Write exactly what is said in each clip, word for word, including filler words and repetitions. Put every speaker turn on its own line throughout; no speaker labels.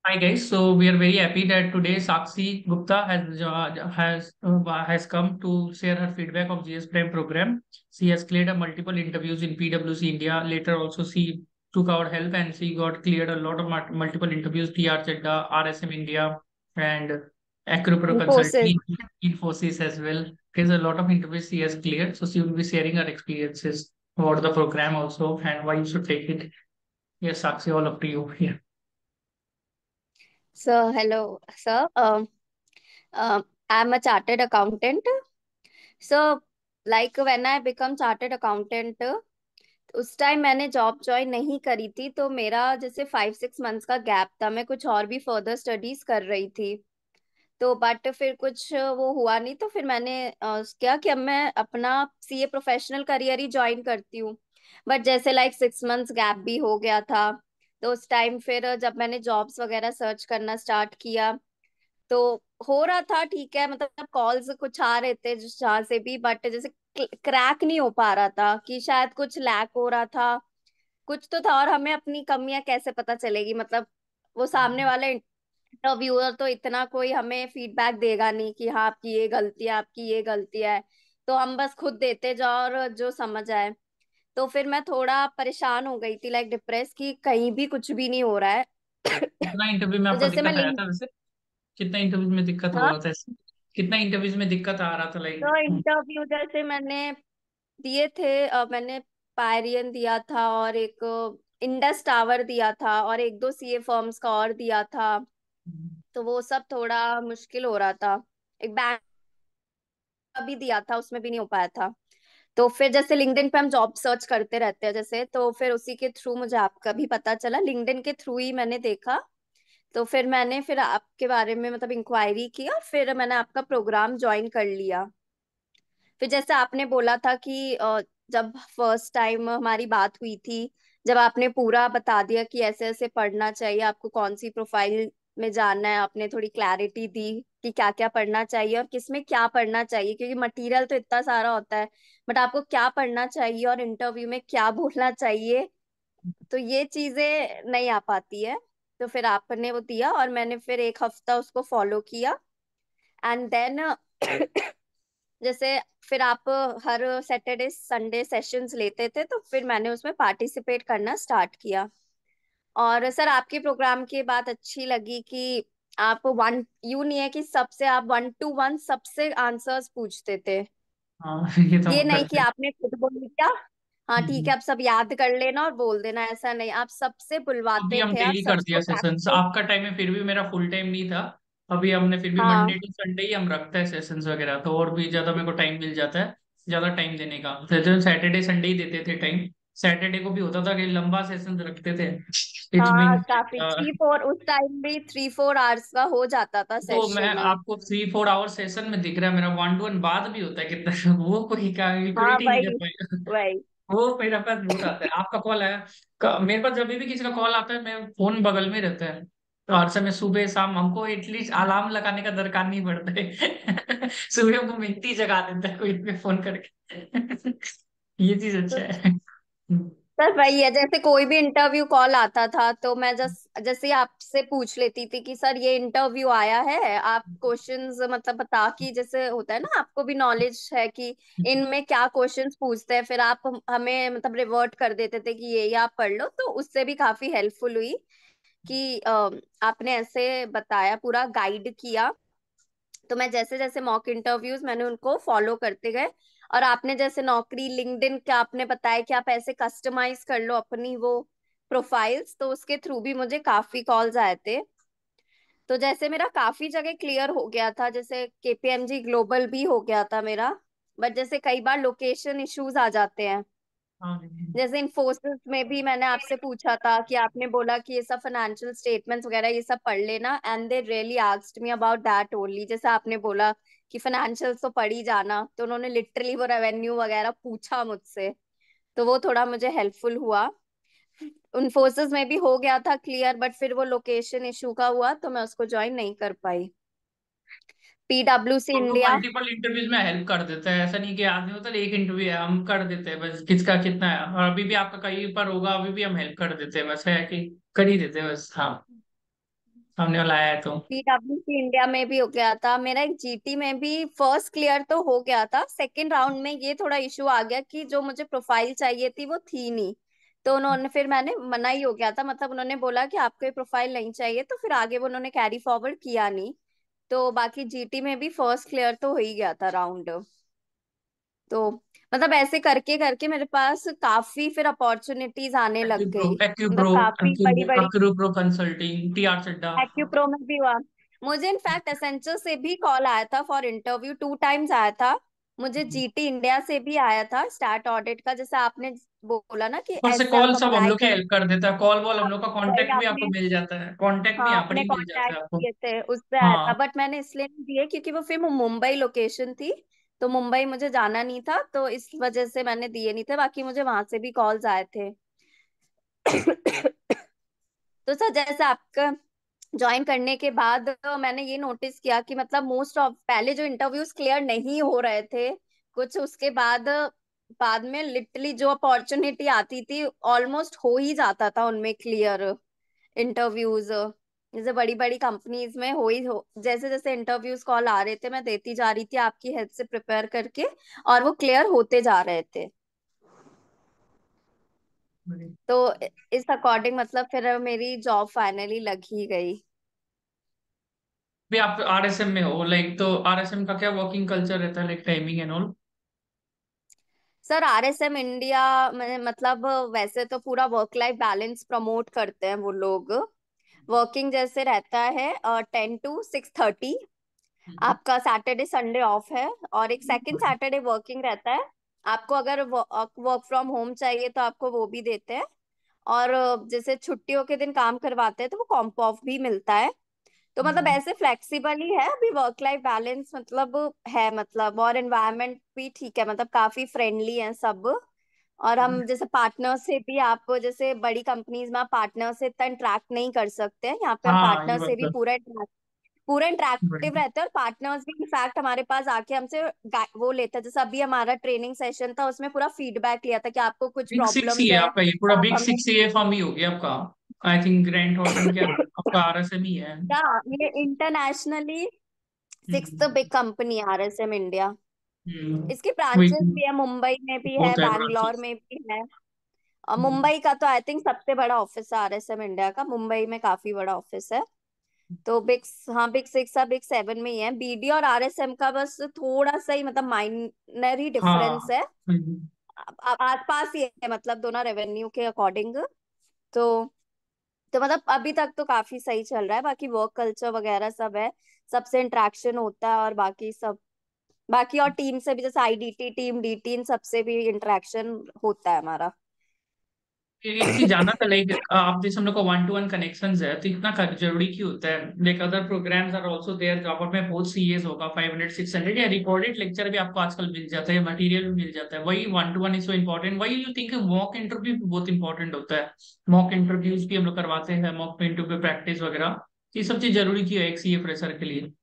Hi guys, so we are very happy that today Sakshi Gupta has uh, has uh, has come to share her feedback of G S Prime program. She has cleared a multiple interviews in P W C India. Later also she took our help and she got cleared a lot of mul- multiple interviews, T R Chadda, R S M India, and Acropro
Infosys.
Consulting, Infosys as well. There's a lot of interviews she has cleared, so she will be sharing her experiences about the program also and why you should take it. Yes, Sakshi, all up to you here.
So, hello, sir. Um, um, I'm a chartered accountant. So, like when I become chartered accountant, उस time मैंने job join नहीं करी थी, तो मेरा जैसे five six months का gap था। मैं कुछ और भी फर्दर स्टडीज कर रही थी। तो बट फिर कुछ वो हुआ नहीं, तो फिर मैंने अ, क्या कि अब मैं अपना सीए प्रोफेशनल करियर ही ज्वाइन करती हूँ। बट जैसे लाइक सिक्स मंथ्स गैप भी हो गया था, तो उस टाइम फिर जब मैंने जॉब्स वगैरह सर्च करना स्टार्ट किया, तो हो रहा था ठीक है, मतलब कॉल्स कुछ आ रहे थे जिस जहाँ से भी, बट जैसे क्रैक नहीं हो पा रहा था कि शायद कुछ लैक हो रहा था, कुछ तो था। और हमें अपनी कमियां कैसे पता चलेगी, मतलब वो सामने वाले इंटरव्यूअर तो इतना कोई हमें फीडबैक देगा नहीं कि हाँ आपकी ये गलती है, आपकी ये गलती है। तो हम बस खुद देते जाओ और जो समझ आए। तो फिर मैं थोड़ा परेशान हो गई थी, लाइक डिप्रेस, कि कहीं भी कुछ भी नहीं हो रहा है।
कितना इंटरव्यू में
तो
आपको
जैसे मैं
दिक्कत आया
लिंक
था वैसे? कितना इंटरव्यूज में दिक्कत हो
हाँ,
रहा था ऐसे? कितना इंटरव्यूज में दिक्कत आ रहा था लाइक?
तो इंटरव्यू जैसे मैंने दिए थे, अ, मैंने पायरियन दिया था, और एक इंडस टावर दिया था, और एक दो सीए फर्म्स का और दिया था। तो वो सब थोड़ा मुश्किल हो रहा था। एक बैंक का भी दिया था, उसमें भी नहीं हो पाया था। तो फिर जैसे लिंक्डइन पे हम जॉब सर्च करते रहते हैं जैसे, तो फिर उसी के थ्रू मुझे आपका भी पता चला, लिंक्डइन के थ्रू ही मैंने देखा। तो फिर मैंने फिर आपके बारे में मतलब इंक्वायरी की, और फिर मैंने आपका प्रोग्राम ज्वाइन कर लिया। फिर जैसे आपने बोला था कि अ, जब फर्स्ट टाइम हमारी बात हुई थी, जब आपने पूरा बता दिया कि ऐसे ऐसे पढ़ना चाहिए, आपको कौन सी प्रोफाइल में जाना है, आपने थोड़ी क्लैरिटी दी कि क्या क्या पढ़ना चाहिए और किसमें क्या पढ़ना चाहिए, क्योंकि मटेरियल तो इतना सारा होता है, बट आपको क्या पढ़ना चाहिए और इंटरव्यू में क्या बोलना चाहिए, तो ये चीजें नहीं आ पाती है। तो फिर आपने वो दिया, और मैंने फिर एक हफ्ता उसको फॉलो किया। एंड देन जैसे फिर आप हर सैटरडे संडे सेशंस लेते थे, तो फिर मैंने उसमें पार्टिसिपेट करना स्टार्ट किया। और सर आपके प्रोग्राम की बात अच्छी लगी कि आप वन यू नहीं है कि सबसे आप वन टू वन सबसे आंसर्स पूछते थे।
हाँ ये तो
ये
हम
नहीं कि
करते हैं।
आपने खुद बोल दिया हाँ ठीक
हम्म।
है आप सब याद कर लेना और बोल देना, ऐसा नहीं, आप सबसे
अभी
बुलवाते
हम
थे, आप
डेली कर दिया
सबको
सेशंस।
प्रैक्टिस।
आपका टाइम में फिर भी मेरा फुल टाइम नहीं था। अभी हमने फिर भी मंडे
हाँ
टू संडे ही हम रखते हैं सेशंस वगैरह, तो और भी ज्यादा मेरे को टाइम मिल जाता है, ज्यादा टाइम देने का। तो सैटरडे संडे ही देते थे टाइम। सैटरडे को भी होता था कि लंबा सेशन रखते थे। इट्स
हाँ,
मीन
काफी थ्री फोर उस टाइम भी थ्री फोर आवर्स का हो जाता था
तो मैं
सेशन।
आपको थ्री फोर आवर सेशन में दिख रहा है, मेरा वन टू वन बाद भी होता है कितना वो कोई
हाँ
कैलकुलेट ही नहीं कर
वही
पाएगा।
वही।
वो मेरा पास बहुत आता है। आपका कॉल आया, क- मेरे पास जब भी किसी का कॉल आता है मैं फोन बगल में रहता है, तो हर समय सुबह शाम हमको एटलीस्ट अलार्म लगाने का दरकार नहीं पड़ता है। सुबह हमको मिनटी जगा देता है कोई पे फोन करके। ये चीज अच्छा है।
सर वही है, जैसे कोई भी इंटरव्यू कॉल आता था, तो मैं जस्ट जैसे ही आपसे पूछ लेती थी कि सर ये इंटरव्यू आया है, आप क्वेश्चंस मतलब बता, कि जैसे होता है ना आपको भी नॉलेज है कि इनमें क्या क्वेश्चंस पूछते हैं, फिर आप हम- हमें मतलब रिवर्ट कर देते थे कि ये ये आप पढ़ लो, तो उससे भी काफी हेल्पफुल हुई कि अ, आपने ऐसे बताया, पूरा गाइड किया। तो मैं जैसे जैसे मॉक इंटरव्यूज मैंने उनको फॉलो करते गए। और आपने जैसे नौकरी लिंक्डइन का आपने बताया कि आप ऐसे कस्टमाइज कर लो अपनी वो प्रोफाइल्स, तो उसके थ्रू भी मुझे काफी कॉल्स आए थे। तो जैसे मेरा काफी जगह क्लियर हो गया था, जैसे केपीएमजी ग्लोबल भी हो गया था मेरा। बट जैसे कई बार लोकेशन इश्यूज आ जाते हैं।
हाँ।
जैसे इन्फोसिस में भी मैंने आपसे पूछा था कि आपने बोला कि ये सब फाइनेंशियल स्टेटमेंट्स वगैरह ये सब पढ़ लेना, and they really asked me about that only. जैसे आपने बोला कि फाइनेंशियल्स तो पढ़ ही जाना, तो उन्होंने लिटरली वो रेवेन्यू वगैरह पूछा मुझसे। तो वो थोड़ा मुझे हेल्पफुल हुआ। इन्फोसिस में भी हो गया था क्लियर, बट फिर वो लोकेशन इशू का हुआ, तो मैं उसको ज्वाइन नहीं कर पाई। पीडब्ल्यू सी
हम लोग
इंडिया।
मल्टीपल इंटरव्यूज में हेल्प कर देते हैं, ऐसा नहीं कि आदमी होता है एक इंटरव्यू है हम कर देते हैं बस, किसका कितना है। और अभी भी आपका कहीं पर होगा, अभी भी हम हेल्प कर देते हैं, बस है कि कर ही देते हैं बस। हाँ। सामने वाला आया है तो।
पीडब्ल्यूसी इंडिया में भी हो गया था मेरा, एक जीटी में भी फर्स्ट क्लियर तो हो गया था। सेकंड राउंड में ये थोड़ा इशू आ गया कि जो मुझे प्रोफाइल चाहिए थी वो थी नहीं। तो उन्होंने, फिर मैंने मना ही हो गया था, मतलब उन्होंने बोला कि आपको ये प्रोफाइल नहीं चाहिए, तो फिर आगे वो उन्होंने कैरी फॉरवर्ड किया नहीं। तो बाकी जीटी में भी फर्स्ट क्लियर तो हो ही गया था राउंड। तो मतलब ऐसे करके करके मेरे पास काफी फिर अपॉर्चुनिटीज आने लग
एक्यूप्रो,
गई, मतलब
एक्यूप्रो,
काफी बड़ी
एक्यूप्रो,
बड़ी।
Acupro consulting, T R Chadha.
Acupro में भी हुआ। मुझे इनफैक्ट एसेंचर से भी कॉल आया था फॉर इंटरव्यू, टू टाइम्स आया था। मुझे जीटी इंडिया से भी आया था स्टार्ट ऑडिट का, जैसे आपने बोला ना कि
ऊपर से
ऐसे
कॉल
आप
सब हम
अप्लाई
लोग की
करो।
हेल्प कर देता है, कॉल वॉल हम लोग का
वही
कांटेक्ट भी आपको
आपने,
मिल जाता है, कांटेक्ट भी
हाँ
यहाँ पर
आपने
ही मिल जाता
कांटेक्ट
है आपको।
किए थे, उससे आया था,
हाँ।
बट मैंने इसलिए नहीं दिए क्योंकि वो फिर मुंबई लोकेशन थी। तो मुंबई मुझे जाना नहीं था, तो इस वजह से मैंने दिए नहीं थे, बाकी मुझे वहां से भी कॉल्स आए थे। तो सर जैसे आपका ज्वाइन करने के बाद अ, मैंने ये नोटिस किया कि मतलब मोस्ट ऑफ पहले जो इंटरव्यूज क्लियर नहीं हो रहे थे कुछ, उसके बाद बाद में लिटरली जो अपॉर्चुनिटी आती थी ऑलमोस्ट हो ही जाता था उनमें क्लियर इंटरव्यूज। जैसे बड़ी बड़ी कंपनीज में हो ही हो, जैसे जैसे इंटरव्यूज कॉल आ रहे थे मैं देती जा रही थी आपकी हेल्प से प्रिपेयर करके, और वो क्लियर होते जा रहे थे। तो इस अकॉर्डिंग मतलब फिर मेरी जॉब फाइनली लग ही गई।
भी आप आर एस एम में हो लाइक, तो आर एस एम का क्या वर्किंग कल्चर रहता है, like timing and all?
Sir RSM India में मतलब वैसे तो पूरा वर्क लाइफ बैलेंस प्रमोट करते हैं वो लोग। वर्किंग जैसे रहता है टेन टू सिक्स थर्टी। आपका सैटरडे संडे ऑफ है, और एक सेकंड सैटरडे वर्किंग रहता है। आपको अगर वर्क फ्रॉम होम चाहिए तो आपको वो भी देते हैं। और अ, जैसे छुट्टियों के दिन काम करवाते हैं तो वो कॉम्प ऑफ भी मिलता है। तो मतलब ऐसे फ्लेक्सिबल ही है अभी वर्क लाइफ बैलेंस, मतलब है मतलब, और एनवायरनमेंट भी ठीक है, मतलब काफी फ्रेंडली है सब। और हम जैसे पार्टनर से भी, आप जैसे बड़ी कंपनीज में आप पार्टनर से इतना इंटरेक्ट नहीं कर सकते हैं, यहाँ पे हम
हाँ ये
पार्टनर से
बात
भी
है।
पूरा interact- पूरा इंटरेक्टिव
बढ़िया।
रहते हैं, और पार्टनर्स भी इनफैक्ट हमारे पास आके हमसे गा- वो लेते हैं। जैसे अभी हमारा ट्रेनिंग सेशन था, उसमें पूरा फीडबैक लिया था कि आपको कुछ
बिग सिक्स ही
प्रॉब्लम्स
है
है
आपका, ये
तो
पूरा
आप
बिग
हमें।
सिक्स ये फॉर्म ही हो गया आपका। आई थिंक ग्रैंड थॉर्टन क्या आपका आर एस एम ही है।
क्या, ये internationally sixth
hmm.
Big company RSM India.
Hmm.
इसके
वही
ब्रांचेस
तो,
भी है, मुंबई में भी है,
बहुत है
बैंगलोर
ब्रांचेस।
में भी है। और मुंबई का तो आई थिंक सबसे बड़ा ऑफिस है आरएसएम इंडिया का, मुंबई में काफी बड़ा ऑफिस है। तो बिग, हाँ बिग सिक्स या बिग सेवन में ही है। बीडी और आरएसएम का बस थोड़ा सा ही मतलब माइनर ही डिफरेंस
हाँ।
है।
हम्म।
आ- आसपास ही है मतलब दोनों रेवेन्यू के अकॉर्डिंग। तो तो मतलब अभी तक तो काफी सही चल रहा है, बाकी वर्क कल्चर वगैरह सब है, सबसे इंटरेक्शन होता है, और बाकी सब, बाकी और टीम से भी, जैसे आईडीटी टीम, डी टीम, सबसे भी इंटरेक्शन होता है हमारा।
एक चीज जानना था, लाइक आप जैसे हम लोग का वन टू वन कनेक्शन है, तो इतना कर- जरूरी क्यों होता है? Like other programmes are also there, जहाँ पर में बहुत सीएस होगा, फाइव हंड्रेड सिक्स हंड्रेड या रिकॉर्डेड लेक्चर भी आपको आजकल मिल जाता है, मटेरियल भी मिल जाता है, वही one to one is so important, वही यू थिंक मॉक इंटरव्यू भी बहुत इंपॉर्टेंट होता है? मॉक इंटरव्यूज भी हम लोग करवाते हैं, मॉक इंटरव्यू प्रैक्टिस वगैरह, ये सब चीज जरूरी क्यों है एक सीए फ्रेशर के लिए?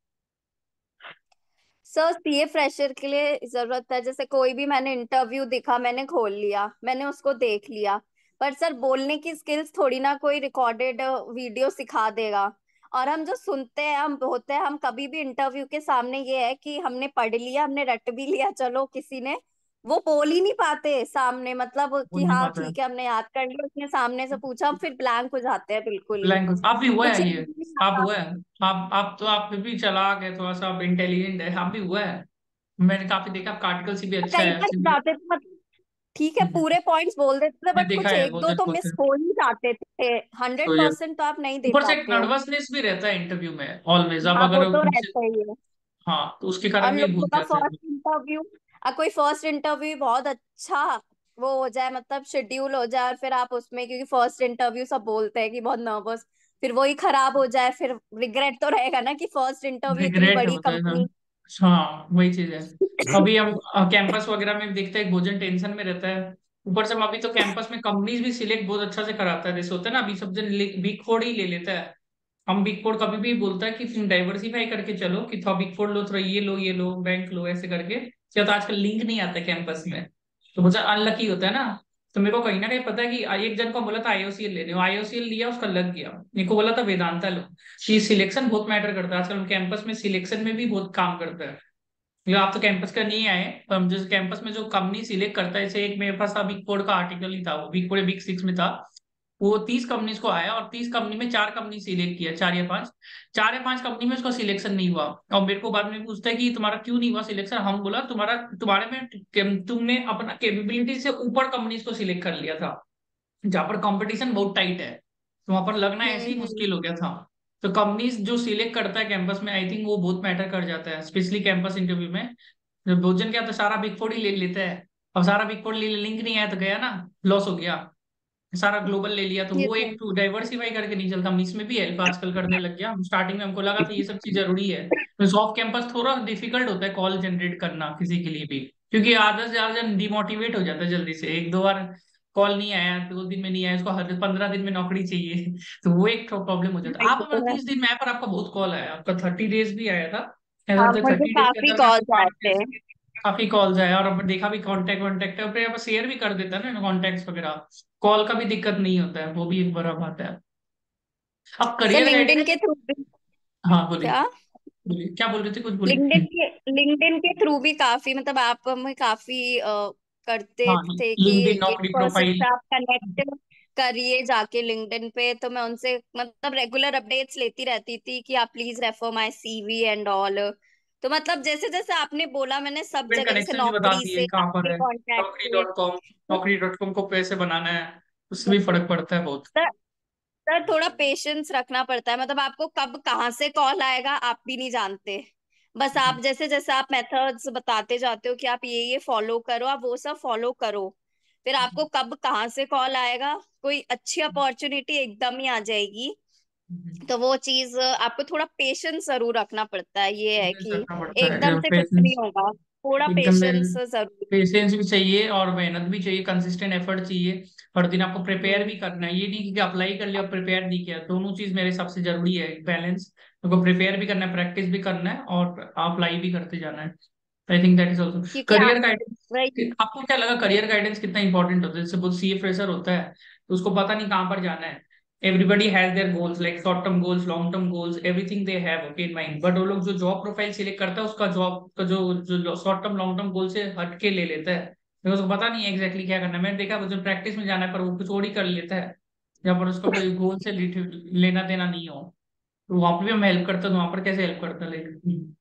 सर सीए फ्रेशर के लिए जरूरत है, जैसे कोई भी मैंने इंटरव्यू दिखा, मैंने खोल लिया, मैंने उसको देख लिया, पर सर बोलने की स्किल्स थोड़ी ना कोई रिकॉर्डेड वीडियो सिखा देगा। और हम जो सुनते हैं, हम होते हैं, हम कभी भी इंटरव्यू के सामने ये है कि हमने पढ़ लिया, हमने रट भी लिया, चलो किसी ने, वो बोल ही नहीं पाते सामने, मतलब
बोल
कि
नहीं
हाँ
पाता है।
ठीक है हमने याद कर लिया, उसने सामने से पूछा, हम फिर ब्लैंक हो जाते हैं बिल्कुल ही।
लैंग्वेज आप भी हुआ
कुछ
है
याद
ये?
ही नहीं
आप
आता।
हुआ है? आप आप तो आप फिर भी चालाक है थोड़ा सा, आप इंटेलिजेंट है, आप भी हुआ है। मैंने काफी देखा, आपका आर्टिकल से भी अच्छा
कई
है
बार हो
सिंपल।
जाते थे, मतलब ठीक है
हम्म,
पूरे पॉइंट्स बोल देते थे,
मैंने
बट
देखा
कुछ
है
एक
बहुत
दो
जन
तो
होते
मिस
हैं।
हो ही जाते थे। हंड्रेड
तो ये
परसेंट तो आप नहीं दे
ऊपर से एक
पाते हो।
नर्वसनेस भी रहता है इंटरव्यू में ऑलवेज, आप
हाँ वो
अगर
तो
उनसे।
रहता ही है।
हाँ, तो उसके
और
कारण भी
लोगों
भूल
का
जाते हैं।
फर्स्ट इंटरव्यू, कोई फर्स्ट इंटरव्यू बहुत अच्छा वो हो जाए, मतलब शेड्यूल हो जाए, और फिर आप उसमें, क्योंकि फर्स्ट इंटरव्यू सब बोलते हैं कि बहुत नर्वस, फिर वही खराब हो जाए, फिर रिग्रेट तो रहेगा ना कि फर्स्ट इंटरव्यू इतनी
रिग्रेट
बड़ी
होता है ना।
कंपनी।
हाँ वही चीज है। अभी हम कैंपस वगैरह में भी देखते हैं, भोजन टेंशन में रहता है। ऊपर से हम अभी तो कैंपस में कंपनीज भी सिलेक्ट बहुत अच्छा से कराता है, जैसे होता है ना, अभी सब जन बिग फोर ही ले लेता है। हम बिग फोर कभी भी बोलता है कि तुम डाइवर्सिफाई करके चलो, कि थोड़ा बिग फोर लो, थोड़ा ये लो, ये लो, बैंक लो, ऐसे करके क्या, तो आजकल लिंक नहीं आता कैंपस में, तो बहुत अनलकी होता है ना। तो मेरे को कहीं ना कहीं पता है कि एक जन को बोला था आईओसीएल लेने, आईओसीएल लिया, उसका लग गया। मेरे को बोला था वेदांता लो। कि सिलेक्शन बहुत मैटर करता है आजकल कैंपस में, सिलेक्शन में भी बहुत काम करता है। मतलब आप तो कैंपस का नहीं आए, पर हम जिस कैंपस में जो कंपनी सिलेक्ट करता है, जैसे एक मेरे पास था बिग फोर का आर्टिकल ही था, वो बिग फोर बिग सिक्स में था। वो तीस कंपनीज को आया और तीस कंपनी में चार कंपनी सिलेक्ट किया, चार या पांच, चार या पांच कंपनी में उसका सिलेक्शन नहीं हुआ। और मेरे को बाद में पूछता है कि तुम्हारा क्यों नहीं हुआ सिलेक्शन। हम बोला तुम्हारा तुम्हारे में तुमने अपना कैपेबिलिटी से ऊपर कंपनीज को सिलेक्ट कर लिया था, जहां पर कंपटीशन बहुत टाइट है, तो वहां पर लगना ऐसे ही
हम्म हम्म।
मुश्किल हो गया था। तो कंपनीज जो सिलेक्ट करता है कैंपस में, आई थिंक वो बहुत मैटर कर जाता है, स्पेशली कैंपस इंटरव्यू में। जब भोजन क्या तो सारा बिग फोर ही ले लेता है। अब सारा बिग फोर ले लिंक नहीं आया तो गया ना, लॉस हो गया। सारा ग्लोबल ले लिया तो
ये
वो
तो
एक डाइवर्सिफाई करके नहीं चलता, हम इसमें भी हेल्प आजकल करने लग गया। स्टार्टिंग में हमको लगा था ये सब चीज जरूरी है। तो सॉफ्ट कैंपस थोड़ा डिफिकल्ट होता है कॉल जनरेट करना किसी के लिए भी, क्योंकि आधा से ज्यादा डिमोटिवेट हो जाता है जल्दी से। एक दो बार कॉल नहीं आया, दो दिन में नहीं आया, उसको हर पंद्रह दिन में नौकरी चाहिए तो वो एक प्रॉब्लम हो जाता
है,
है।
ये
आप
तो
हमारे
है।
तीस दिन में आया, पर आपका बहुत कॉल आया, आपका थर्टी डेज भी आया था। ऐसा
हाँ,
तो
मुझे
थर्टी डेज के
काफी
अंदर में आपको
कॉल्स आए थे।
कॉन्टेक्ट, काफी कॉल्स आए, और अब देखा भी कॉन्टेक्ट वॉन्टेक्ट है, फिर आप शेयर भी कर देता है ना कॉन्टेक्ट्स वगैरह। कॉल का भी दिक्कत नहीं होता है, वो भी एक बड़ा बात है। अब
सर
करियर
लिंक्डइन
गाइडेंस।
के थ्रू भी।
हाँ बोलिए,
क्या?
बोलिए क्या बोल रहे थे, कुछ
लिंक्डइन
बोलिए।
के लिंक्डइन के थ्रू भी काफी, मतलब आप हमें काफी अ, करते
हाँ,
थे कि
लिंक्डइन
एक
नौकरी
पर्सन
प्रोफाइल।
से आप कनेक्ट करिए जाके लिंक्डइन पे। तो मैं उनसे मतलब रेगुलर अपडेट्स लेती रहती थी कि आप please refer my CV and all. तो मतलब जैसे जैसे आपने बोला, मैंने सब
लिंक्डइन
जगह जैसे
कनेक्शन भी बता
नौकरी
दिए
से
कहाँ पर
आपके
है,
कांटेक्ट
नौकरी
से।
Dot com. Naukri dot com को पैसे बनाना है, उससे भी फर्क पड़ता है बहुत।
सर सर थोड़ा पेशेंस रखना पड़ता है, मतलब आपको कब कहाँ से कॉल आएगा आप भी नहीं जानते। बस आप जैसे जैसे आप मेथड्स बताते जाते हो कि आप ये ये फॉलो करो, आप वो सब फॉलो करो, फिर आपको कब कहाँ से कॉल आएगा, कोई अच्छी अपॉर्चुनिटी एकदम ही आ जाएगी। तो वो चीज आपको थोड़ा पेशेंस जरूर रखना पड़ता है, ये है
पेशेंस
कि
रखना पड़ता
एकदम
है,
से कुछ नहीं
पेशेंस
होगा, थोड़ा
एकदम।
पेशेंस जरूर।
पेशेंस भी चाहिए और मेहनत भी चाहिए, कंसिस्टेंट एफर्ट चाहिए। हर दिन आपको प्रिपेयर
हम्म।
भी करना है, ये नहीं कि अप्लाई कर लिया और प्रिपेयर नहीं किया। दोनों चीज मेरे हिसाब से जरूरी है, बैलेंस। आपको प्रिपेयर भी करना है, प्रैक्टिस भी करना है, और अप्लाई भी करते जाना है। I think that is also
क्योंकि आप
करियर गाइडेंस।
वही।
आपको क्या लगा करियर गाइडेंस कितना इंपॉर्टेंट होता है? जैसे बहुत सीए फ्रेशर होता है, तो उसको पता नहीं कहाँ पर जाना है। Everybody has their goals, like short term goals, long term goals, everything they have okay in mind. But वो लोग जो जॉब प्रोफाइल सिलेक्ट करता है, उसका जॉब का जो जो short term long term goal से हट के ले लेता है, क्योंकि उसको पता नहीं है एग्जैक्टली क्या करना है। मैंने देखा वो जो प्रैक्टिस में जाना है, पर वो कुछ और ही कर लेता है, जहाँ पर उसका कोई गोल से लेना देना नहीं हो। तो वहां पर भी हम हेल्प करते हैं, तो वहां पर कैसे हेल्प करते हैं लाइक।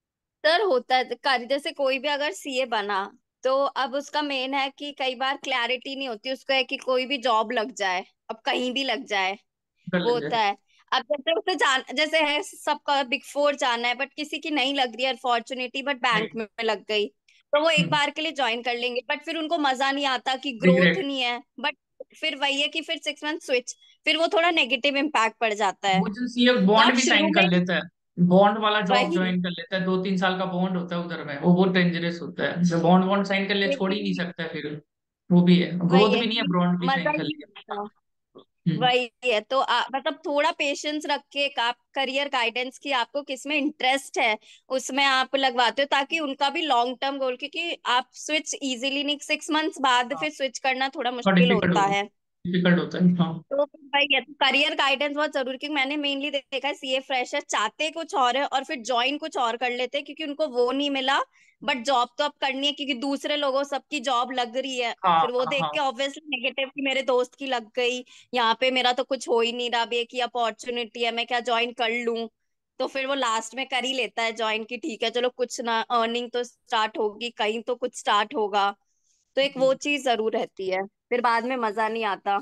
सर होता है कार्य, जैसे कोई भी अगर सीए बना, तो अब उसका मेन है कि कई बार क्लैरिटी नहीं होती उसको, है कि कोई भी जॉब लग जाए, अब कहीं भी लग जाए,
कर
वो
लेते
होता
हैं।
है। अब जैसे उसे जान, जैसे है सबका बिग फोर जाना है, बट किसी की नहीं लग रही है अपॉर्चुनिटी, बट बैंक में लग गई, तो वो एक बार के लिए ज्वाइन कर लेंगे, बट फिर उनको मजा नहीं आता कि ग्रोथ
रिग्रेट।
नहीं है। बट फिर वही है कि फिर सिक्स मंथ स्विच, फिर वो थोड़ा नेगेटिव इम्पैक्ट पड़ जाता है।
वो जो सीए
तो
बॉन्ड
आप
भी
शुरू
साइन कर
में
लेता है, बॉन्ड वाला जॉब
वही
ज्वाइन कर लेता है, दो तीन साल का बॉन्ड होता है उधर में, वो बहुत डेंजरस होता है। जो बॉन्ड बॉन्ड साइन कर लिया, छोड़ ही नहीं सकता है फिर। वो भी है,
वही
ग्रोथ
है
भी नहीं है,
कि
बॉन्ड भी
मजा
साइन कर
ही नहीं
लिया।
आता।
हम्म।
वही है, तो आ, मतलब थोड़ा पेशेंस रख के एक आप करियर गाइडेंस की, आपको किस में इंटरेस्ट है उसमें आप लगवाते हो, ताकि उनका भी लॉन्ग टर्म गोल, क्योंकि आप स्विच इजीली नहीं, सिक्स मंथ्स बाद
हाँ,
फिर स्विच करना थोड़ा
और
मुश्किल
डिफिकल्ट
होता
होता
है।
है, डिफिकल्ट होता है, हाँ।
तो फिर वही है, तो करियर गाइडेंस बहुत जरूरी, क्योंकि मैंने मेनली देखा है सीए फ्रेशर चाहते कुछ और है और फिर ज्वाइन कुछ और कर लेते हैं, क्योंकि उनको वो नहीं मिला। बट जॉब तो अब करनी है, क्योंकि दूसरे लोगों सबकी जॉब लग रही है,
हाँ
फिर वो
हाँ
देख
हाँ।
के ऑब्वियसली नेगेटिव कि मेरे दोस्त की लग गई, यहाँ पे मेरा तो कुछ हो ही नहीं रहा, अब एक ही अपॉर्चुनिटी है, मैं क्या ज्वाइन कर लूं। तो फिर वो लास्ट में कर ही लेता है ज्वाइन, की ठीक है चलो कुछ ना, अर्निंग तो स्टार्ट होगी, कहीं तो कुछ स्टार्ट होगा। तो एक वो चीज जरूर रहती है, फिर बाद में मजा नहीं आता,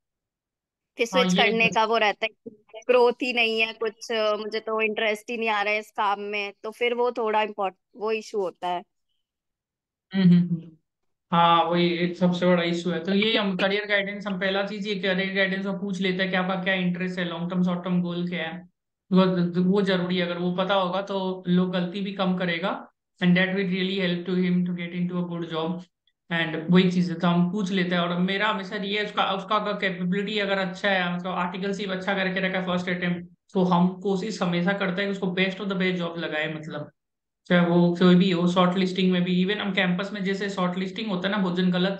फिर
हाँ
स्विच
ये।
करने का वो रहता है, ग्रोथ ही नहीं है कुछ, अ, मुझे तो इंटरेस्ट ही नहीं आ रहा है इस काम में, तो फिर वो थोड़ा इम्पोर्ट वो इशू होता है।
हम्म हम्म, हम्म। हाँ वही एक सबसे बड़ा इशू है। तो ये हम करियर गाइडेंस, हम पहला चीज ये करियर गाइडेंस में पूछ लेते हैं कि आपका क्या इंटरेस्ट है, long term short term goal क्या है। वो वो जरूरी है, अगर वो पता होगा तो लोग गलती भी कम करेगा, and that will really help to him to get into a good job. And वही चीज है, तो हम पूछ लेते हैं। और मेरा हमेशा ये है, उसका उसका कैपेबिलिटी अगर अच्छा है, मतलब आर्टिकल सिर्फ अच्छा करके रखा है फर्स्ट अटेम्प्ट, तो हम कोशिश हमेशा करते हैं कि उसको best of the best job लगाए। मतलब चाहे वो कोई भी हो, शॉर्ट लिस्टिंग में भी, इवन हम कैंपस में जैसे शॉर्ट लिस्टिंग होता है ना, भोजन गलत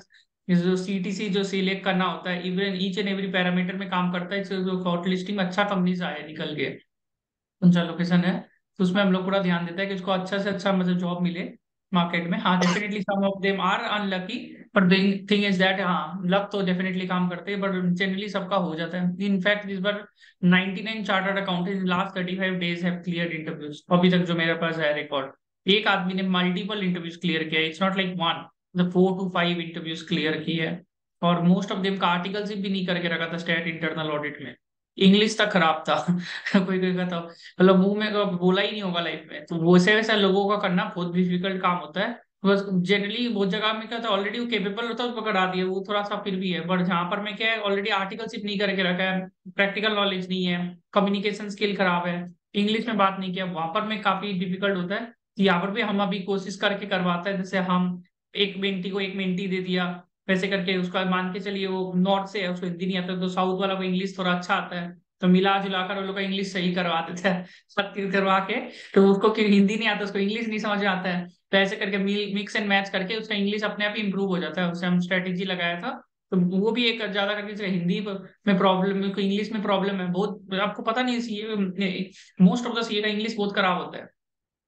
इस जो सीटीसी जो सिलेक्ट करना होता है, even each and every parameter में काम करता है। इससे जो शॉर्ट लिस्टिंग में अच्छा कंपनीज आए निकल के, उनका लोकेशन है, तो उसमें हम लोग पूरा ध्यान देता है कि उसको अच्छा से अच्छा मतलब जॉब मिले मार्केट में। हाँ definitely some of them are unlucky, but thing is that हाँ लक तो डेफिनेटली काम करते हैं, बट जनरली सबका हो जाता है। इनफैक्ट इस बार ninety nine chartered accountant last thirty five days have clear interviews, अभी तक जो मेरे पास है रिकॉर्ड। एक आदमी ने मल्टीपल इंटरव्यूज क्लियर किया, it's not like one, the four to five interviews clear किए है। और मोस्ट ऑफ देम का आर्टिकल्स भी नहीं करके रखा था स्टेट इंटरनल ऑडिट में। इंग्लिश तक खराब था कोई कोई का तो मतलब मुंह में कभी बोला ही नहीं होगा लाइफ में। तो वैसे वैसे लोगों का करना बहुत डिफिकल्ट काम होता है। बस जनरली बहुत जगह में क्या था, ऑलरेडी वो केपेबल होता है उसको करा दिया, वो थोड़ा सा फिर भी है। बट जहां पर मैं क्या है, ऑलरेडी आर्टिकल सिर्फ नहीं करके रखा है, प्रैक्टिकल नॉलेज नहीं है, कम्युनिकेशन स्किल खराब है, इंग्लिश में बात नहीं किया, वहां पर में काफी डिफिकल्ट होता है। तो यहाँ पर भी हम अभी कोशिश करके करवाते हैं, जैसे हम एक मेंटी को एक मेंटी दे दिया, वैसे करके उसका मान के चलिए वो नॉर्थ से है, उसको हिंदी नहीं आता, तो साउथ वाला को इंग्लिश थोड़ा अच्छा आता है, तो मिला जुला कर वो लोग का इंग्लिश सही करवा देता है सब चीज करवा के। तो उसको क्यों हिंदी नहीं आता, उसको इंग्लिश नहीं समझ में आता है, तो ऐसे करके मिक्स एंड मैच करके उसका इंग्लिश अपने आप ही इंप्रूव हो जाता है। उससे हम स्ट्रेटेजी लगाया था। तो वो भी एक ज्यादा करके जैसे हिंदी में प्रॉब्लम, इंग्लिश में प्रॉब्लम है बहुत, आपको पता नहीं है CA, most of the CA का इंग्लिश बहुत खराब होता है,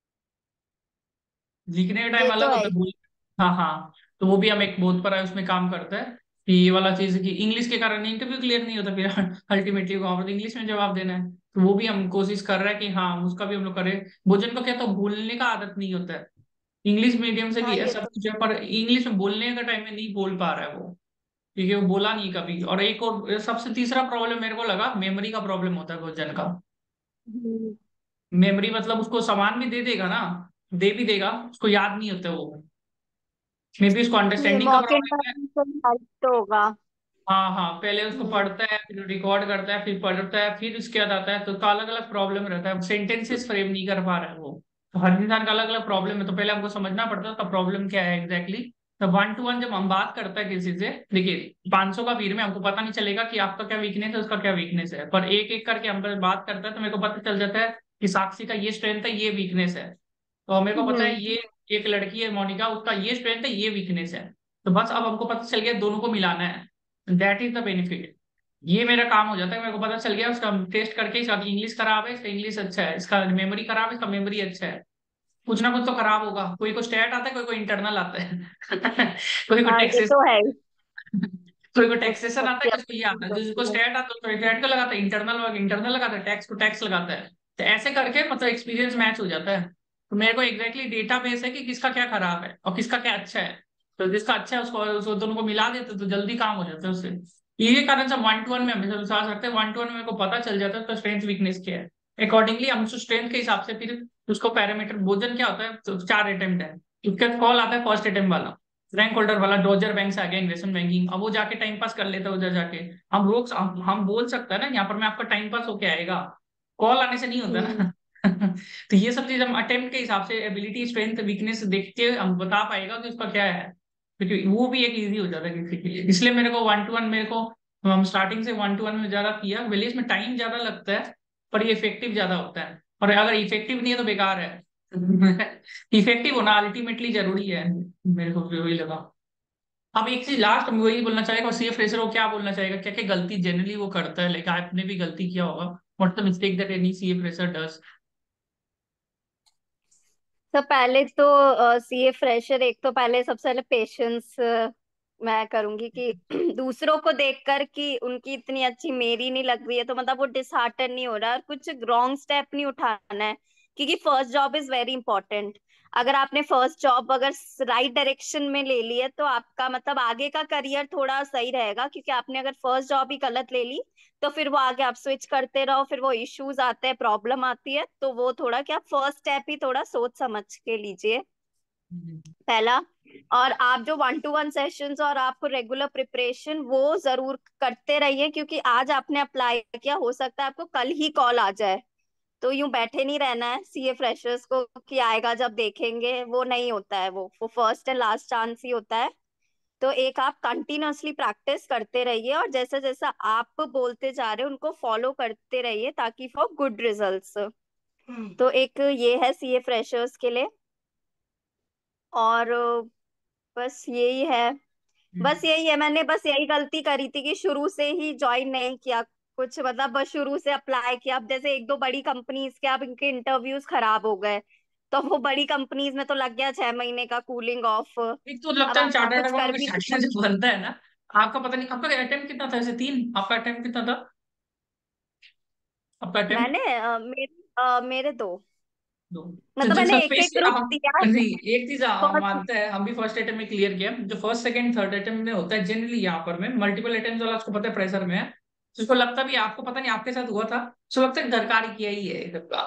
लिखने के टाइम
ये तो
अलग होता
है।
है बोल। हाँ हाँ, तो वो भी हम एक बहुत पर है उसमें काम करता है कि ये वाला चीज है कि इंग्लिश के कारण इंटरव्यू क्लियर नहीं होता फिर अल्टीमेटली वहां पर इंग्लिश में जवाब देना है। तो वो भी हम कोशिश कर रहे हैं कि हाँ उसका भी हम लोग करें। भोजन को क्या तो भूलने का आदत नहीं होता है, इंग्लिश मीडियम से
हाँ
भी है
ये
सब
तो
कुछ है, पर इंग्लिश में बोलने का टाइम में नहीं बोल पा रहा है वो, क्योंकि वो बोला नहीं कभी। और एक और सबसे तीसरा प्रॉब्लम मेरे को लगा, मेमोरी का प्रॉब्लम होता है भोजन का।
हम्म,
मेमोरी मतलब उसको सामान भी दे देगा ना, दे भी देगा, उसको याद नहीं होता वो, मे बी उसको
ये
अंडरस्टैंडिंग का
मॉक
प्रॉब्लम है।
इंटरव्यू से हेल्प तो होगा।
हाँ हाँ, पहले उसको
हम्म
पढ़ता है, फिर रिकॉर्ड करता है, फिर पढ़ता है, फिर उसके बाद आता है, तो अलग अलग प्रॉब्लम रहता है, सेंटेंसेस फ्रेम नहीं कर पा रहा है वो। तो हर इंसान का अलग अलग प्रॉब्लम है, तो पहले हमको समझना पड़ता है उसका प्रॉब्लम क्या है एग्जैक्टली। तो वन टू वन जब हम बात करते हैं किसी से, देखिए पाँच सौ का भीड़ में हमको पता नहीं चलेगा कि आपका क्या वीकनेस है उसका क्या वीकनेस है, पर एक एक करके हम बात करते हैं तो मेरे को पता चल जाता है कि साक्षी का ये स्ट्रेंथ है, ये वीकनेस है। तो मेरे को पता है
हम्म
ये एक लड़की है मोनिका, उसका ये स्ट्रेंथ है, ये वीकनेस है। तो बस अब हमको पता चल गया दोनों को मिलाना है, दैट इज द बेनिफिट। ये मेरा काम हो जाता है, मेरे को पता चल गया उसका टेस्ट करके, इसका इंग्लिश खराब है, इसका इंग्लिश अच्छा है, इसका मेमोरी खराब है, इसका मेमोरी अच्छा है। कुछ ना कुछ तो खराब होगा, कोई को स्टैट आता है, कोई को इंटरनल आता है कोई को
हाँ ये
टैक्सेस
तो है ही।
कोई को
सब
टैक्सेशन आता है,
सबकी
किसको ये आता है,
अपनी
जिसको
होती है।
स्टैट आता है उसको स्टैट को लगाता है, इंटरनल इंटरनल लगाता है, टैक्स को टैक्स लगाता है। तो ऐसे करके मतलब एक्सपीरियंस मैच हो जाता है। तो मेरे को एग्जैक्टली डेटा बेस है कि किसका क्या खराब है और किसका क्या अच्छा है। तो जिसका अच्छा है उसको उसको दोनों को मिला देते तो जल्दी काम हो जाता है उससे। ये कारण से वन टू वन में हमेशा विश्वास रखते हैं, वन टू वन में मेरे को पता चल जाता है उसका स्ट्रेंथ वीकनेस क्या है। अकॉर्डिंगली हम उसको स्ट्रेंथ के हिसाब से फिर उसको पैरामीटर, भोजन क्या होता है, तो चार अटेम्प्ट है, उसका कॉल आता है फर्स्ट अटेम्प्ट वाला, रैंक होल्डर वाला, डॉजर बैंक से आ गया इन्वेस्टमेंट बैंकिंग, अब वो जाके टाइम पास कर लेता है उधर जाके। हम रोक हम, हम बोल सकते हैं ना यहाँ पर मैं आपका टाइम पास होके आएगा, कॉल आने से नहीं होता
हम्म
ना तो ये सब चीज हम अटेम्प्ट के हिसाब से एबिलिटी स्ट्रेंथ वीकनेस देख के हम बता पाएगा कि उसका क्या है, क्योंकि वो भी एक इजी हो जाता है किसी के लिए। इसलिए मेरे को वन टू वन, मेरे को हम स्टार्टिंग से वन टू वन में ज्यादा किया, भले इसमें टाइम ज्यादा लगता है पर ये इफेक्टिव ज्यादा होता है। और अगर इफेक्टिव नहीं है तो बेकार है इफेक्टिव होना अल्टीमेटली जरूरी है, मेरे को भी वही लगा। अब एक चीज लास्ट में वही बोलना चाहेगा, सी ए फ्रेशर को क्या बोलना चाहेगा, क्या क्या गलती जनरली वो करता है, लेकिन आपने भी गलती किया होगा, what's the mistake that any C A fresher does.
तो पहले तो सीए फ्रेशर, एक तो पहले सबसे पहले पेशेंस मैं करूंगी कि दूसरों को देखकर कि उनकी इतनी अच्छी मेरी नहीं लग रही है तो मतलब वो डिसहार्टन नहीं हो रहा और कुछ रॉन्ग स्टेप नहीं उठाना है, क्योंकि first job is very important. अगर आपने फर्स्ट जॉब अगर राइट डायरेक्शन में ले ली है तो आपका मतलब आगे का करियर थोड़ा सही रहेगा, क्योंकि आपने अगर फर्स्ट जॉब ही गलत ले ली तो फिर वो आगे आप स्विच करते रहो, फिर वो इश्यूज आते हैं, प्रॉब्लम आती है, तो वो थोड़ा क्या फर्स्ट स्टेप ही थोड़ा सोच समझ के लीजिए पहला। और आप जो वन टू वन सेशंस और आपको रेगुलर प्रिपरेशन वो जरूर करते रहिए, क्योंकि आज आपने अप्लाई किया, हो सकता है आपको कल ही कॉल आ जाए। तो यूं बैठे नहीं रहना है सीए फ्रेशर्स को कि आएगा जब देखेंगे, वो नहीं होता है, वो वो फर्स्ट एंड लास्ट चांस ही होता है। तो एक आप कंटिन्यूअसली प्रैक्टिस करते रहिए और जैसे जैसा आप बोलते जा रहे हो उनको फॉलो करते रहिए ताकि फॉर गुड रिजल्ट्स। तो एक ये है सीए फ्रेशर्स के लिए। और अ, बस यही है। बस यही है, मैंने बस यही गलती करी थी कि शुरू से ही ज्वाइन नहीं किया कुछ, मतलब बस शुरू से अप्लाई किया। अब जैसे एक दो बड़ी कंपनीज के अब इनके इंटरव्यूज खराब हो गए, तो वो बड़ी कंपनीज में तो लग गया छह महीने का कूलिंग ऑफ।
एक तो
अब
लगता है
आप
चार्टर्ड
कुछ
अकाउंट
कर
का
भी नहीं
स्टार्टिंग
सकते।
जब बनता है ना, आपका पता नहीं आपका अटेम्प्ट कितना था, ऐसे तीन, आपका अटेम्प्ट कितना था, आपका अटेम्प्ट
मैंने अ, मेरे अ, मेरे दो,
दो। तो
मतलब
जो
मैंने एक एक
सरफेस
ग्रुप
हम,
दिया।
नहीं एक चीज हम
फर्स्ट।
मानते हैं, हम भी फर्स्ट अटेम्प्ट में क्लियर किया। जो फर्स्ट सेकंड थर्ड अटेम्प्ट में होता है जनरली, यहाँ पर में मल्टीपल अटेम्प्ट वाला उसको पता है प्रेशर में है, तो उसको लगता भी आपको पता नहीं आपके साथ हुआ था, उसको लगता है दरकारी किया ही है सबका।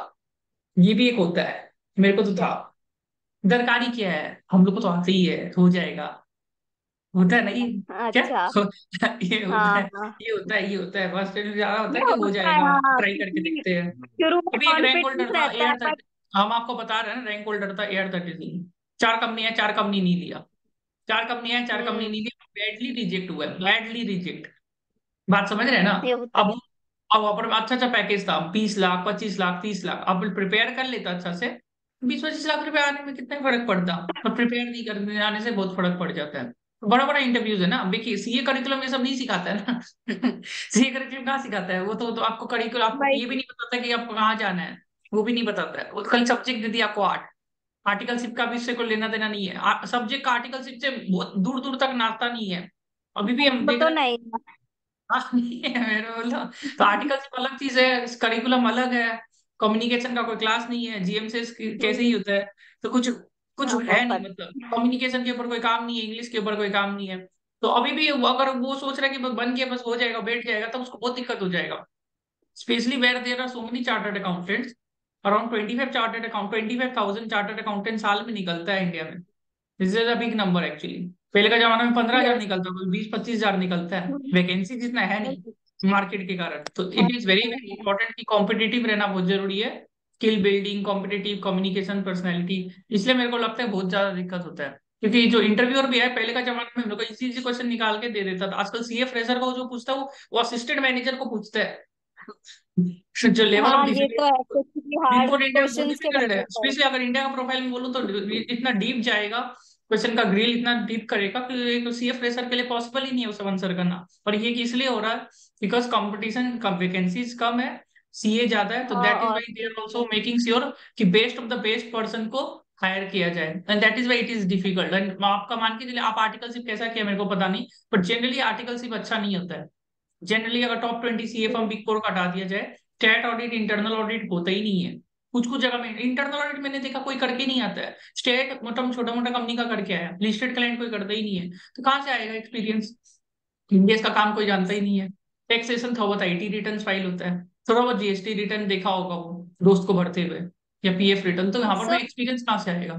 ये भी एक होता है, मेरे को तो था, दरकारी किया है, हम लोग को तो आते ही है, हो जाएगा, होता है नहीं क्या?
अच्छा।
ये होता
हाँ
है,
हाँ,
ये होता है, ये होता है फर्स्ट टाइम ज्यादा होता
ये
है कि हो
होता है
जाएगा,
हाँ,
ट्राई करके
क्योंकि
देखते हैं।
शुरू में
अभी एक रैंक
कॉन्फिडेंस
होल्डर था
रहता है
एयर
पर।
थर्टी, हम आपको बता रहे हैं ना, रैंक होल्डर था एयर थर्टी थ्री, चार कंपनी है, चार कंपनी नहीं लिया, चार कंपनी है, चार कंपनी
हम्म।
नहीं लिया, बैडली रिजेक्ट हुआ है, बैडली रिजेक्ट। बात समझ रहे हैं ना?
ये होता
अब अब वहां पर अच्छा अच्छा पैकेज था, बीस लाख, पच्चीस लाख, तीस लाख, अब प्रिपेयर कर लेता अच्छा से, बीस पच्चीस लाख रुपए आने में कितना फर्क पड़ता, पर प्रिपेयर नहीं करने आने से बहुत फर्क पड़ जाता है। बड़ा बड़ा इंटरव्यूज है ना, अब देखिए सीए करिकुलम ये सब नहीं सिखाता है ना। सीए करिकुलम कहाँ सिखाता है, वो तो, तो आपको करिकुलम,
है
आपको
भाई।
ये भी नहीं बताता कि आपको कहाँ जाना है, वो भी नहीं बताता है, वो तो खाली सब्जेक्ट दे दिया आपको आठ, आर्टिकलशिप का भी इससे कोई लेना देना नहीं है, सब्जेक्ट का आर्टिकलशिप से बहुत दूर दूर तक नाता नहीं है। अभी भी हम
वो
देख
तो
रहे हैं।
नहीं।
हाँ, नहीं है मेरे बोलो, तो आर्टिकलशिप अलग चीज है, करिकुलम अलग है, कम्युनिकेशन का कोई क्लास नहीं है, जीएमसीएस कैसे ही
हम्म।
होता है, तो कुछ कुछ
हाँ हाँ
है नहीं,
पर।
मतलब कम्युनिकेशन के ऊपर कोई काम नहीं है, इंग्लिश के ऊपर कोई काम नहीं है। तो अभी भी वो- अगर वो सोच रहा है कि बस बन के बस हो जाएगा, बैठ जाएगा, तब उसको बहुत दिक्कत हो जाएगा, specially where there are so many chartered accountants, around twenty five chartered account twenty five thousand chartered accountant साल में निकलता है इंडिया में। This is a big number actually. पहले का जमाना में पंद्रह हजार
यस।
निकलता था, बीस पच्चीस हजार निकलता है, वैकेंसी जितना है नहीं मार्केट के कारण, तो it is very very important कि कॉम्पिटिटिव रहना बहुत जरूरी है, skill building, competitive communication, personality. इसलिए मेरे को लगता है बहुत ज्यादा दिक्कत होता है, क्योंकि जो इंटरव्यूअर भी है, पहले का जमाना में हम लोग इजी इजी क्वेश्चन निकाल के दे देता था, आजकल सीए फ्रेशर को जो पूछता है वो वो असिस्टेंट मैनेजर को पूछता है। जो लेवल ऑफ
हाँ ये तो है,
डिफिकल्ट,
कुछ भी
बिग
हार्ड
फोर इंडिया में बहुत
क्वेश्चंस के
डिफिकल्ट है,
बदले पर।
स्पेशली अगर इंडिया का प्रोफाइल में बोलूँ तो इतना डीप जाएगा, क्वेश्चन का ग्रिल इतना डीप करेगा कि एक सीए फ्रेशर के लिए पॉसिबल ही नहीं है उसे आंसर करना। और ये कि इसलिए हो रहा है बिकॉज कंपटीशन कम, वैकेंसीज कम है, सीए ज्यादा है, तो
हाँ
दैट इज
और
why they are also making sure कि best of the best person को हायर किया जाए, and that is why it is difficult. And आपका मान के चलिए, आप आर्टिकलशिप कैसा किया मेरे को पता नहीं, बट जनरली आर्टिकलशिप अच्छा नहीं होता है। जनरली अगर top twenty CA from big four का हटा दिया जाए, स्टेट ऑडिट इंटरनल ऑडिट होता ही नहीं है। कुछ कुछ जगह में इंटरनल ऑडिट मैंने देखा कोई करके नहीं आता है, स्टेट मतलब छोटा मोटा कंपनी का करके आया, लिस्टेड क्लाइंट कोई करता ही नहीं है, तो कहाँ से आएगा एक्सपीरियंस, इंडिया का काम कोई जानता ही नहीं है। टैक्सेशन थोड़ा बहुत आईटी रिटर्न फाइल होता है, थोड़ा बहुत जीएसटी रिटर्न देखा होगा वो दोस्त को भरते हुए, या पीएफ रिटर्न, तो यहाँ पर मैं
सर।
एक्सपीरियंस कहाँ से आएगा?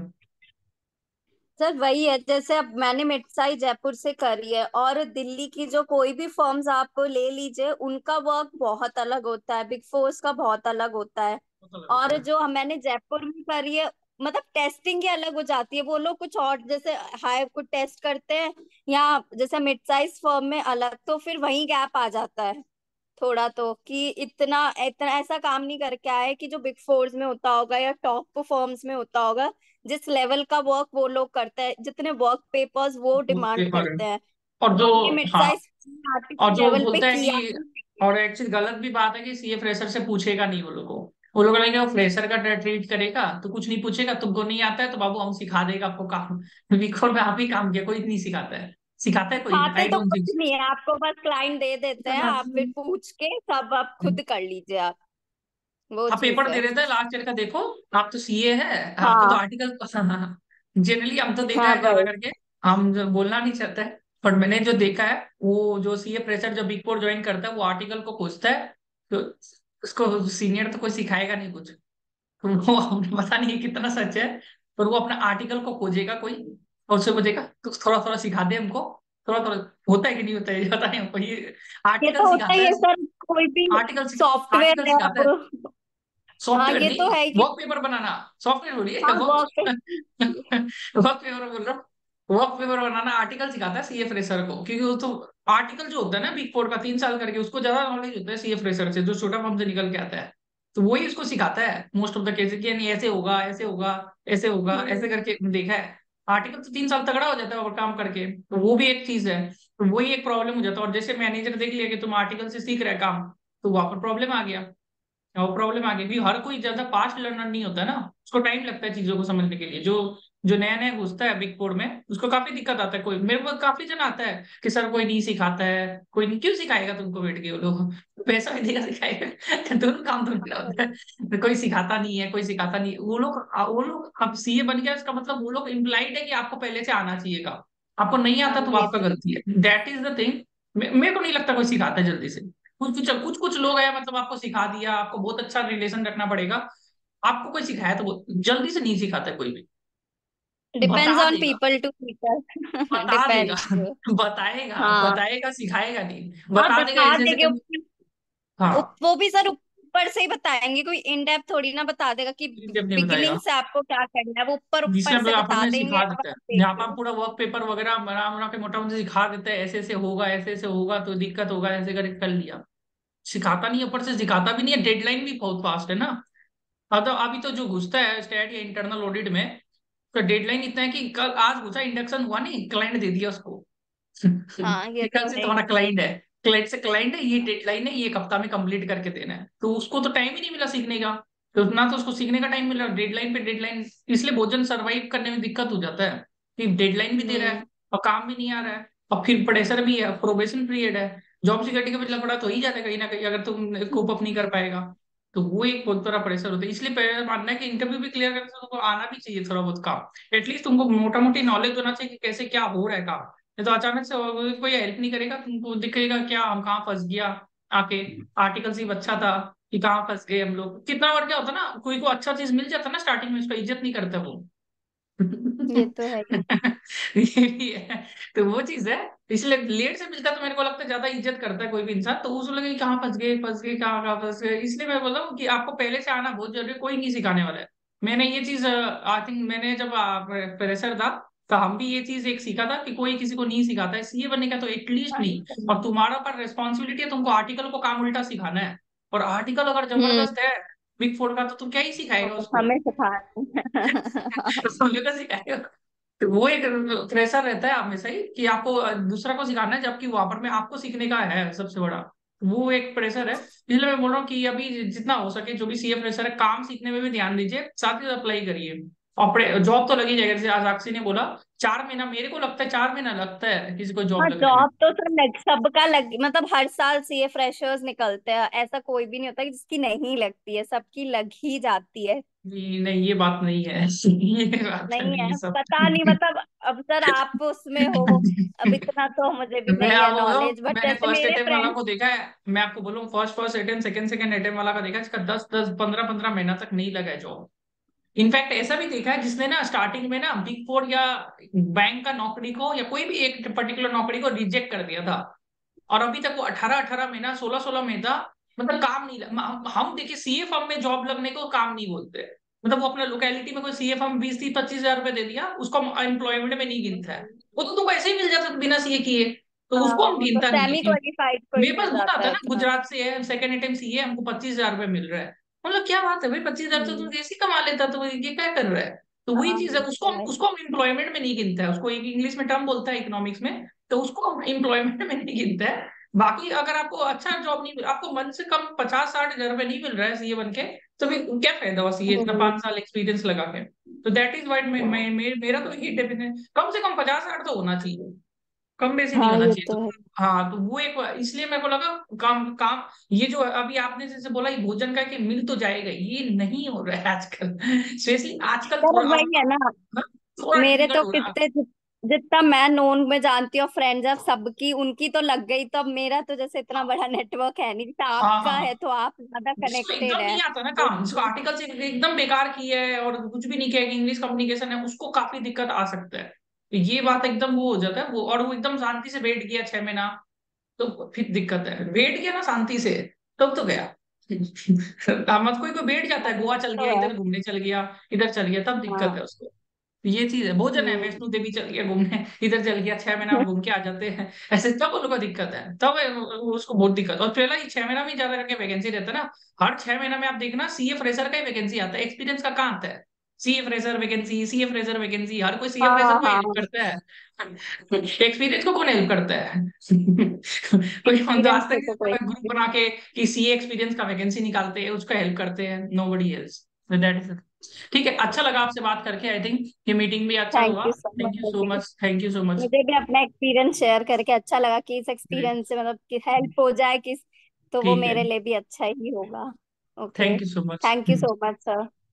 सर वही है, जैसे अब मैंने मिडसाई जयपुर से करी है, और दिल्ली की जो कोई भी फर्म्स आप ले लीजिए, उनका वर्क बहुत अलग होता है, बिग फोर्स का बहुत अलग होता है।
पता लग
और
होता है।
जो हम मैंने जयपुर में करी है, मतलब टेस्टिंग ही अलग हो जाती है, वो लोग कुछ और जैसे हाई कुछ टेस्ट करते हैं, या जैसे मिड साइज फर्म में अलग, तो फिर वही गैप आ जाता है थोड़ा, तो कि इतना इतना ऐसा काम नहीं करके आए कि जो बिग फोर्स में होता होगा या टॉप फर्म्स में होता होगा, जिस लेवल का वर्क वो लोग करते हैं, जितने वर्क पेपर्स वो
वो
डिमांड
पेपर है।
करते हैं,
और जो,
वो ये मिड
हाँ,
साइज
और
आर्टिकल
जो
लेवल पे
बोलता है
किया
कि,
ही
और एक चीज गलत भी बात है कि सीए फ्रेशर से पूछेगा नहीं वो लोग को, वो लोग लगेगा वो फ्रेशर का ट्रीट करेगा, तो कुछ नहीं पूछेगा, तुमको नहीं आता है तो बाबू हम सिखा देगा आपको काम। बिग में आप ही काम किया, कोई नहीं सिखाता है, सिखाता है कोई,
सिखाते
आई
तो
डोंट थिंक।
कुछ नहीं है, आपको बस क्लाइंट दे देते हैं, आप फिर पूछ के सब आप खुद कर लीजिए आप, वो
आप
चीज
पेपर दे
है।
रहे थे लास्ट ईयर का, देखो आप तो सीए है, आपको तो
हाँ
आर्टिकल जनरली हम तो देखा
हाँ
है ज्यादा
भाई।
करके, हम जो बोलना नहीं चाहते हैं, पर मैंने जो देखा है, वो जो सीए फ्रेशर जो बिग फोर ज्वाइन करता है वो आर्टिकल को खोजता है, तो उसको सीनियर तो कोई सिखाएगा नहीं कुछ, तो वो हमें पता नहीं कितना सच है, पर वो अपना आर्टिकल को खोजेगा कोई, और उससे बोलेगा तो थोड़ा थोड़ा सिखा दे हमको, थोड़ा थोड़ा, होता है कि नहीं होता है ये पता नहीं हमको, ये
ये
आर्टिकल
तो होता
सिखाता
ही
है,
है सर, कोई भी
आर्टिकल
सॉफ्टवेयर
आर्टिकल
है
सिखाता है,
अब। हाँ
सॉफ्टवेयर
ये
नहीं,
तो है कि।
वर्क पेपर बनाना, सॉफ्टवेयर बोलिए,
हाँ
वर्क
वर्क।
वर्क पेपर बोल रहा हूँ, वर्क पेपर बनाना आर्टिकल सिखाता है सीए फ्रेशर को, क्योंकि वो तो आर्टिकल जो होता है ना बिग फोर का तीन साल करके, उसको ज्यादा नॉलेज होता है सीए फ्रेशर से, जो छोटा फर्म से निकल के आता है, तो वही उसको सिखाता है मोस्ट ऑफ द केसेस, कि नहीं ऐसे होगा, ऐसे होगा, ऐसे होगा, ऐसे
हम्म।
करके देखा है। आर्टिकल तो तीन साल तगड़ा हो जाता है और काम करके, तो वो भी एक चीज है। तो वही एक प्रॉब्लम हो जाता है। और जैसे मैनेजर देख लिया कि तुम आर्टिकल से सीख रहे काम, तो वहां पर प्रॉब्लम आ गया। और प्रॉब्लम आ गई, क्योंकि हर कोई ज्यादा फास्ट लर्नर नहीं होता ना, उसको टाइम लगता है चीजों को समझने के लिए। जो जो नया नया घुसता है बिग फोर में, उसको काफी दिक्कत आता है। कोई मेरे को काफी जन आता है कि सर कोई नहीं सिखाता है, कोई नहीं, क्यों सिखाएगा तुमको बैठ के, वो लोग पैसा भी देगा सिखाएगा दोनों काम तो मेरा होता है। कोई सिखाता नहीं है, कोई सिखाता नहीं है। वो लोग वो लोग अब सीए बन गया, इसका मतलब वो लोग इम्प्लाइड है कि आपको पहले से आना चाहिए काम। आपको नहीं
हाँ,
आता तो
ये
आपका
तो
गलती है, दैट इज द थिंग। मेरे को नहीं लगता कोई सिखाता है जल्दी से। कुछ कुछ कुछ कुछ लोग हैं, मतलब आपको सिखा दिया, आपको बहुत अच्छा रिलेशन रखना पड़ेगा। आपको कोई सिखाया तो वो जल्दी से नहीं सिखाता है कोई भी।
डिपेंड्स
बता
ऑन
देगा,
पीपल टू पीपल
बता देगा
डिपेंड्स।
बताएगा
हाँ
बताएगा, सिखाएगा नहीं,
हाँ,
बता देगा
बता
ऐसे ऐसे
देंगे।
करके।
उप,
हाँ,
वो भी सर ऊपर से ही बताएंगे, कोई इन डेप्थ थोड़ी ना बता देगा कि
जब नहीं बताएगा।
बिगिनिंग से आपको क्या करना है। वो ऊपर
जिसमें
ऊपर से
अपन
बता
में
देंगे,
सिखा
अब
देता
आप
है,
देख
यहाँ पर
लो।
पूरा वर्क पेपर वगैरह बना बना के मोटा मोटा सिखा देता है, ऐसे ऐसे होगा, ऐसे ऐसे होगा तो दिक्कत होगा, ऐसे करके कर लिया। सिखाता नहीं है, ऊपर से सिखाता भी नहीं है। डेडलाइन भी बहुत फास्ट है ना। अब तो अभी तो जो घुसता है स्टैट या इंटरनल ऑडिट में, तो डेडलाइन इतना है कि कल आज घुसा, इंडक्शन हुआ नहीं, क्लाइंट दे दिया उसको
हाँ, ये
कि कल
तो
से
है
तुम्हारा
ही।
क्लाइंट है, क्लाइंट से क्लाइंट है, ये डेडलाइन है, ये एक हफ्ता में कंप्लीट करके देना है। तो उसको तो टाइम ही नहीं मिला सीखने का। तो ना तो उसको सीखने का टाइम मिला, डेडलाइन पे डेडलाइन। इसलिए भोजन सरवाइव करने में दिक्कत हो जाता है कि डेडलाइन भी दे रहा है
हम्म।
और काम भी नहीं आ रहा है, और फिर प्रेशर भी है, प्रोबेशन पीरियड है। जॉब सिक्योरिटी का मतलब बड़ा तो ही जाता है कहीं ना कहीं, अगर तुम कोप अप नहीं कर पाएगा। तो वो एक बहुत बड़ा प्रेशर होता है। इसलिए मेरा मानना है कि इंटरव्यू भी क्लियर करके तुमको आना भी चाहिए थोड़ा बहुत काम। एटलीस्ट तुमको मोटा मोटी नॉलेज होना चाहिए कि कैसे क्या हो रहा है काम। नहीं तो अचानक से वो- कोई हेल्प नहीं करेगा तुमको, दिखेगा क्या हम कहाँ फंस गया आके। आर्टिकल सिर्फ अच्छा था कि कहाँ फंस गए हम लोग। कितना बार क्या होता ना, कोई को अच्छा चीज मिल जाता ना स्टार्टिंग में, उसका इज्जत नहीं करता वो
ये तो है ही।
ये भी है। तो वो चीज है। इसलिए लेट से मिलता है तो मेरे को लगता है ज्यादा इज्जत करता है कोई भी इंसान। तो उसको लगे कहाँ फंस गए, फंस गए, कहाँ कहाँ फंस गए। इसलिए मैं बोल रहा हूँ कि आपको पहले से आना बहुत जरूरी है, कोई नहीं सिखाने वाला है। मैंने ये चीज आई थिंक, मैंने जब प्रेशर था तो हम भी ये चीज एक सीखा था कि कोई किसी को नहीं सिखाता है सीए बनने का, तो एटलीस्ट नहीं। और तुम्हारा पर रिस्पॉन्सिबिलिटी है, तुमको आर्टिकल को काम उल्टा सिखाना है। और आर्टिकल अगर
हम्म।
जबरदस्त है बिग फोर का, तो तुम क्या ही सिखाएगा
तो
उसको
हमें सिखाना।
समझो का सिखाएगा। तो वो एक प्रेशर रहता है आप में से ही कि आपको दूसरा को सिखाना है, जबकि वहां पर में आपको सीखने का है सबसे बड़ा। वो एक प्रेशर है। इसलिए मैं बोल रहा हूँ कि अभी जितना हो सके, जो भी सीए प्रेशर है, काम सीखने में भी ध्यान दीजिए, साथ ही अप्लाई करिए। और जॉब तो लगी जाएगा, जैसे आज साक्षी ने बोला, चार महीना, मेरे को लगता है चार महीना लगता है किसी को जॉब
हाँ,
लगने में।
जॉब तो सर लग सबका लग, मतलब हर साल सीए फ्रेशर्स निकलते हैं, ऐसा कोई भी नहीं होता कि जिसकी नहीं लगती है, सबकी लग ही जाती है।
नहीं नहीं, ये बात नहीं है ये बात
नहीं
नहीं है
है,
सब
पता नहीं, मतलब अब सर आप उसमें हो, अब इतना तो मुझे भी
मैं
नहीं है
आपको बताऊं,
नॉलेज, बट
मैंने
जैसे
फर्स्ट
मेरे
अटेम्प्ट वाला
फ्रेंड्स।
को देखा है। मैं आपको बोलूं, first first attempt, second second attempt वाला का देखा है, इसका दस दस पंद्रह पंद्रह महीना तक नहीं लगा है जॉब। इनफैक्ट ऐसा भी देखा है जिसने ना स्टार्टिंग में ना बिग फोर या बैंक का नौकरी को, या कोई भी एक पर्टिकुलर नौकरी को रिजेक्ट कर दिया था, और अभी तक वो अठारह अठारह महीना, सोलह सोलह महीना, मतलब काम नहीं लग, हम हम देखिए सीए फर्म में जॉब लगने को काम नहीं बोलते। मतलब वो अपना लोकेलिटी में कोई सीए फर्म बीस तीस पच्चीस हजार रुपए दे दिया, उसको एम्प्लॉयमेंट में नहीं गिनता है। वो तो तुमको ऐसे ही मिल जाता बिना सीए किए, तो
हाँ,
उसको हम
वो तो
गिनता नहीं
सेमी
है।
क्वालिफाइड को ही
मेरे
मिल
पास बहुत
जाता
आता है
है
ना,
इतना।
गुजरात से है, सेकंड अटेम्प्ट सीए, हमको पच्चीस हजार रुपये मिल रहा है। मतलब क्या बात है भाई, पच्चीस हजार तो
हम्म।
तू ऐसे ही कमा लेता, तो ये क्या कर रहा है। तो वही
हाँ,
चीज है,
ये
उसको
तो है।
उसको हम एम्प्लॉयमेंट में नहीं गिनता है, उसको एक इंग्लिश में टर्म बोलता है इकोनॉमिक्स में, तो उसको हम एम्प्लॉयमेंट में नहीं गिनता है। बाकी अगर आपको अच्छा जॉब नहीं, आपको मन से कम पचास साठ हजार रुपये नहीं मिल रहा है सीए बन के, तो फिर क्या फायदा हुआ सीए इतना
हम्म।
पांच साल एक्सपीरियंस लगा के। तो दैट इज वाइट, मेरा तो यही डेफिनेशन, कम से कम पचास साठ तो होना चाहिए, कम बेसी नहीं
हाँ,
होना
ये
चाहिए।
तो है।
तो हाँ, तो वो एक, इसलिए मेरे को लगा काम काम, ये जो अभी आपने जैसे बोला ये भोजन का कि मिल तो जाएगा, ये नहीं हो रहा है आजकल स्पेशली आजकल
पर
थोड़ा
वही है ना,
हाँ, थोड़ा
मेरे
डिफिकल्ट
तो
हो रहा है।
कितने जित- जितना मैं नोन में जानती हूँ फ्रेंड्स है सबकी, उनकी तो लग गई, तो अब मेरा तो जैसे इतना बड़ा नेटवर्क है नहीं, जैसे
हाँ
आपका
हाँ,
है तो आप ज्यादा
जिसको
कनेक्टेड
एकदम
है
नहीं आता ना काम, जिसको
उससे।
आर्टिकल से एकदम बेकार की है और कुछ भी नहीं किया कि इंग्लिश कम्युनिकेशन है, उसको काफी दिक्कत आ सकता है। तो ये बात एकदम वो हो जाता है वो, और वो एकदम शांति से बैठ गया छह महीना, तो फिर दिक्कत है। बैठ गया ना शांति से, तब तो गया मत कोई को बैठ जाता
हाँ,
है,
ये
गोवा चल
तो
गया,
है।
इधर घूमने चल गया, इधर चल गया, तब दिक्कत
हाँ।
है उसको। तो ये चीज है, भोजन है,
हम्म।
वैष्णो देवी चल गया घूमने, इधर चल गया, छह महीना घूम के आ जाते हैं ऐसे, तब उन लोगों को दिक्कत है, तब उसको बहुत दिक्कत। और पहला ही छह महीना में ज्यादा करके वैकेंसी रहता है ना, हर छह महीना में आप देखना सीए फ्रेशर का ही वैकेंसी आता है, एक्सपीरियंस का कहाँ आता है। CA fresher vacancy, CA fresher vacancy, हर कोई सीए फ्रेशर
हाँ
को हेल्प
हाँ।
करता है। एक्सपीरियंस को कौन हेल्प करता है? कोई हम तो
एक्सपीरियंस
आज
पे
तक
तो कोई
ग्रुप
नहीं।
बना के कि सीए एक्सपीरियंस का वैकेंसी निकालते हैं, उसका हेल्प करते हैं, नोबडी एल्स। That is. ठीक है, अच्छा लगा आपसे बात करके। आई थिंक ये मीटिंग भी अच्छा
थैंक
हुआ।
You so
thank you
much.
So much, thank you so much.
मुझे भी अपना एक्सपीरियंस शेयर करके अच्छा लगा कि इस एक्सपीरियंस से मतलब कि हेल्प हो जाए किस, तो वो
ठीक है,
मेरे लिए भी अच्छा ही होगा। Okay.
Thank you so much.
Thank you so much sir.